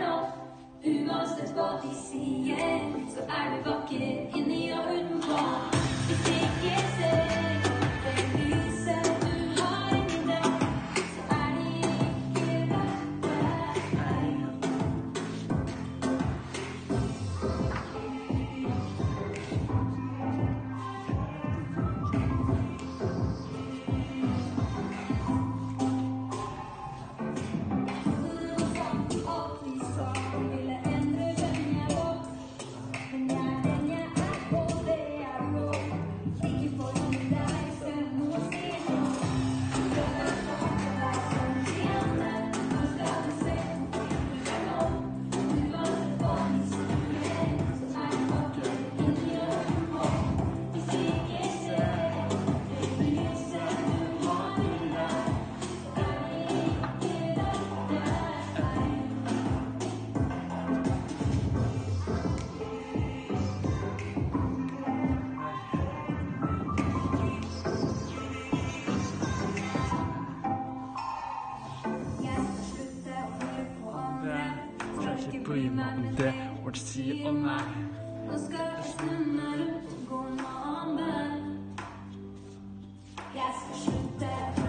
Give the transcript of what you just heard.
nå. Uansett hva de sier, så er du vakker inni og utenpå. Hvis ikke ser det lyset du har inni deg, så er det ikke verdt deg. Ikke bry meg om det folk sier om meg. Nå skal jeg snu meg rundt og gå med andre. Jeg skal slutte